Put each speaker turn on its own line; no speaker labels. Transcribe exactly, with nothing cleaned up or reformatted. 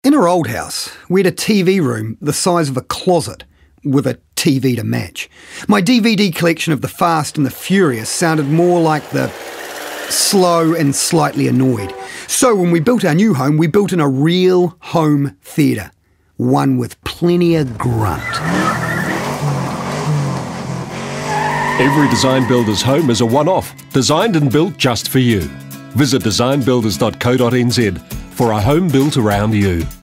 In our old house, we had a T V room the size of a closet with a T V to match. My D V D collection of The Fast and the Furious sounded more like the slow and slightly annoyed. So when we built our new home, we built in a real home theatre, one with plenty of grunt.
Every design builder's home is a one-off, designed and built just for you. Visit design builders dot co dot n z for a home built around you.